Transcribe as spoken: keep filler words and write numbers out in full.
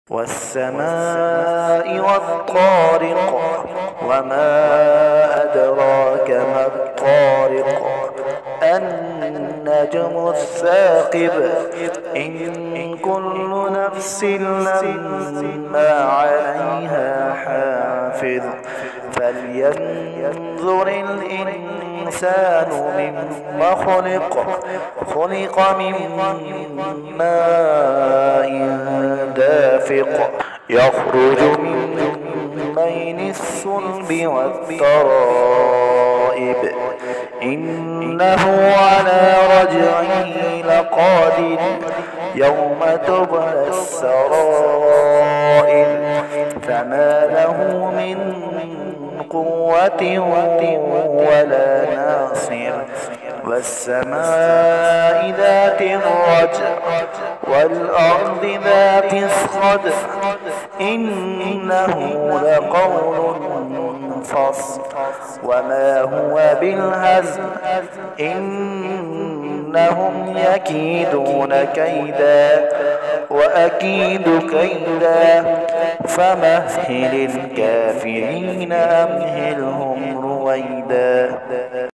والسماء والطارق وما أدراك ما الطارق النجم الثاقب إن كل نفس لما عليها حافظ فلينظر الإنسان مما خلق خلق من ماء دافق يخرج من بين الصلب والترائب إنه على رجعه لقادر يوم تبلى السرائر فما له من قوة ولا ناصر والسماء ذات الرجع والأرض ذات الصدع إنه لقول فصل وما هو بالهزل إنهم يكيدون كيدا وأكيد كيدا فمهل الكافرين أمهلهم رويدا.